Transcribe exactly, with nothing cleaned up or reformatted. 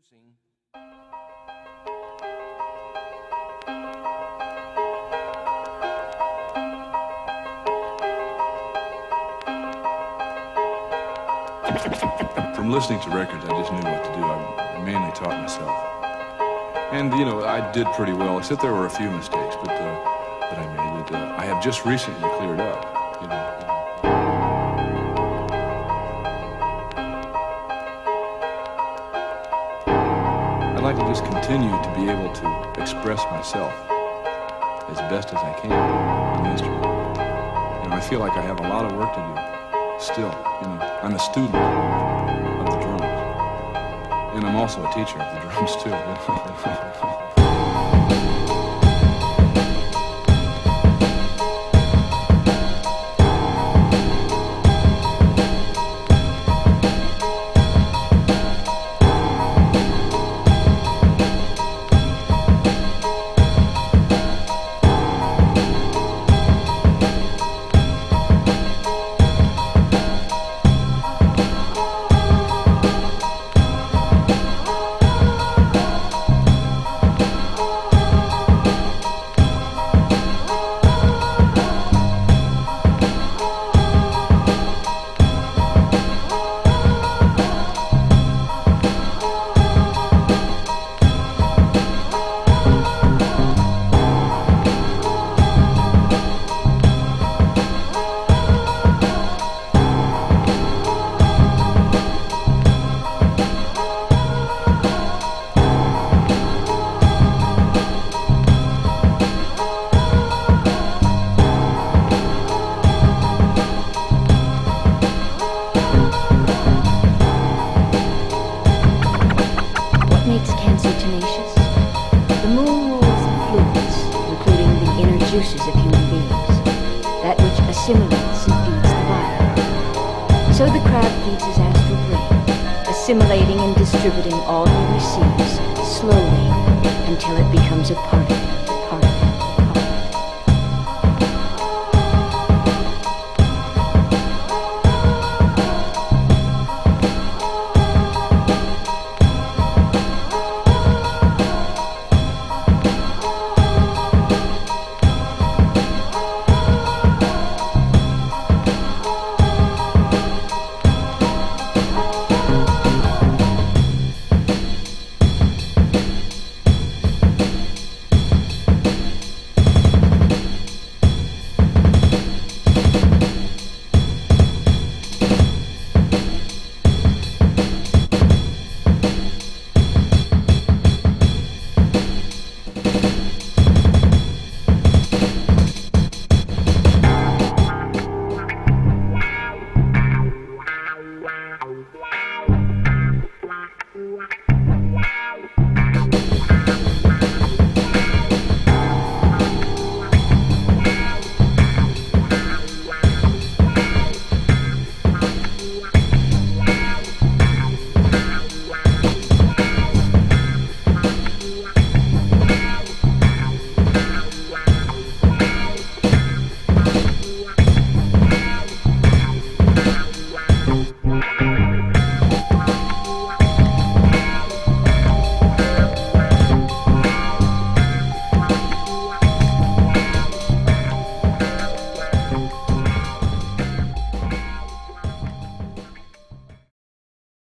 introducing From listening to records, I just knew what to do. I, I mainly taught myself. And, you know, I did pretty well, except there were a few mistakes but, uh, that I made that uh, I have just recently cleared up, you know. I'd like to just continue to be able to express myself as best as I can on the instrument. You know, I feel like I have a lot of work to do still. You know, I'm a student of the drums. And I'm also a teacher of the drums, too. Makes cancer tenacious? The moon rules the fluids, including the inner juices of human beings, that which assimilates and feeds the body. So the crab feeds his astral brain, assimilating and distributing all he receives, slowly, until it becomes a part of him.